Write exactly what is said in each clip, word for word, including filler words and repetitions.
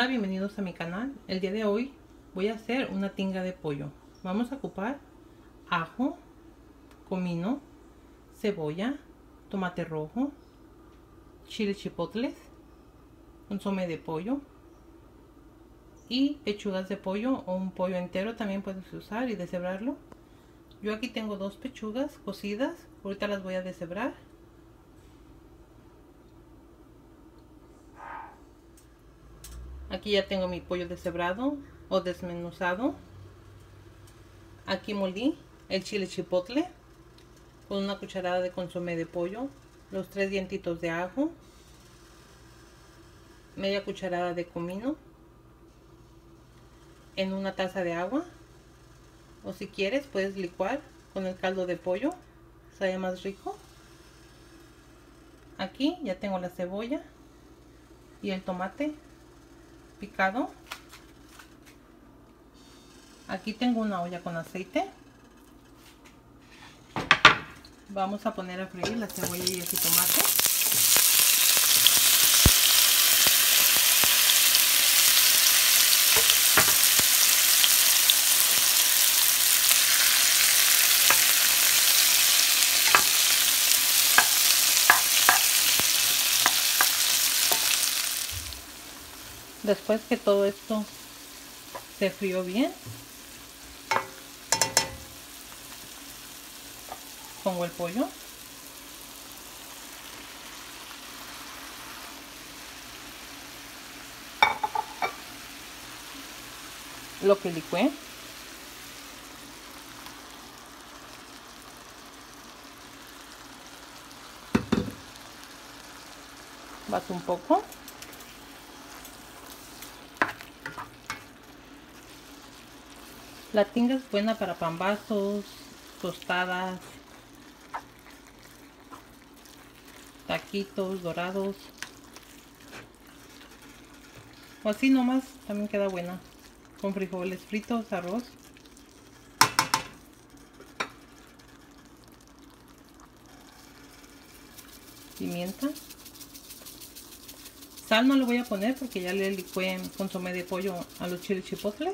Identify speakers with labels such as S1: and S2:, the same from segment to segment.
S1: Hola, bienvenidos a mi canal. El día de hoy voy a hacer una tinga de pollo. Vamos a ocupar ajo, comino, cebolla, tomate rojo, chile chipotles, consomé de pollo y pechugas de pollo o un pollo entero también puedes usar y deshebrarlo. Yo aquí tengo dos pechugas cocidas, ahorita las voy a deshebrar. Aquí ya tengo mi pollo deshebrado o desmenuzado. Aquí molí el chile chipotle con una cucharada de consomé de pollo, los tres dientitos de ajo, media cucharada de comino en una taza de agua, o si quieres puedes licuar con el caldo de pollo, sabe más rico. Aquí ya tengo la cebolla y el tomate picado. Aquí tengo una olla con aceite. Vamos a poner a freír la cebolla y el jitomate. Después que todo esto se frió bien, pongo el pollo. Lo que licué. Bato un poco. La tinga es buena para pambazos, tostadas, taquitos dorados, o así nomás también queda buena, con frijoles fritos, arroz. Pimienta. Sal no le voy a poner porque ya le licué consomé de pollo a los chiles chipotles.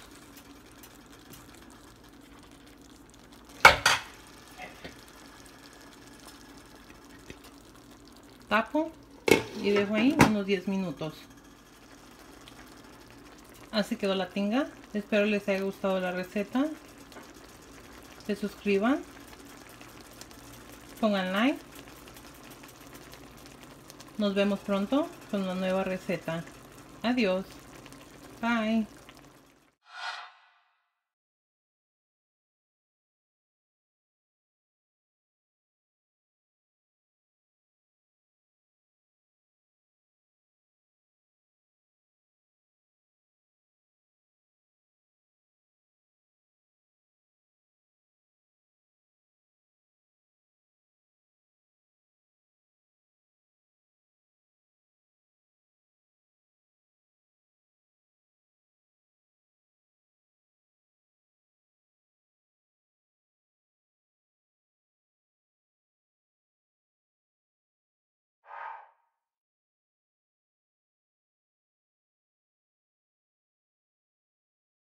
S1: Tapo y dejo ahí unos diez minutos. Así quedó la tinga. Espero les haya gustado la receta. Se suscriban, pongan like. Nos vemos pronto con una nueva receta. Adiós. Bye.